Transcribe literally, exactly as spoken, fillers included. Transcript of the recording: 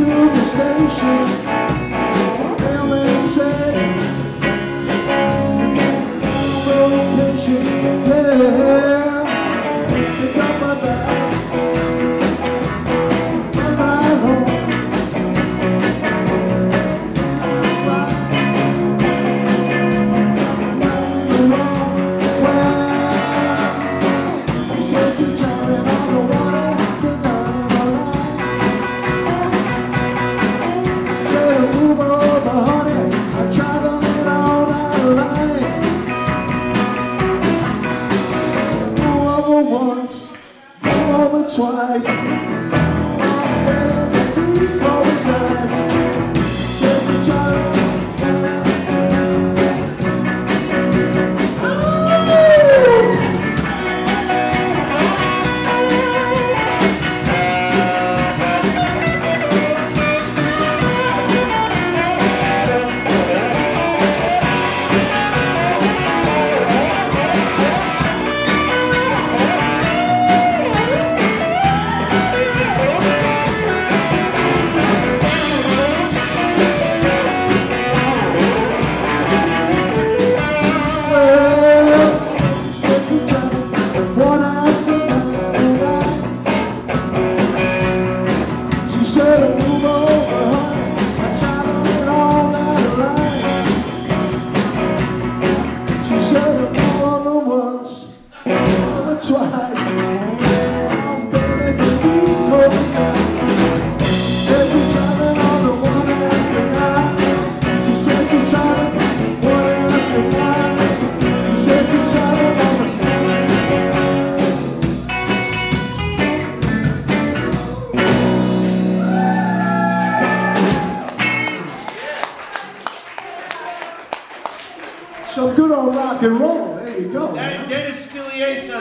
to the station. Mailman said, location, yeah. Pick up my bags and my home. Twice, I'm better than people his eyes. Said to Charlie, twice. I'm better than people his eyes. Said to Charlie on the one after night. She said to Charlie one after night. She said to Charlie on the some good old rock and roll. There you go. Dennis Scalia's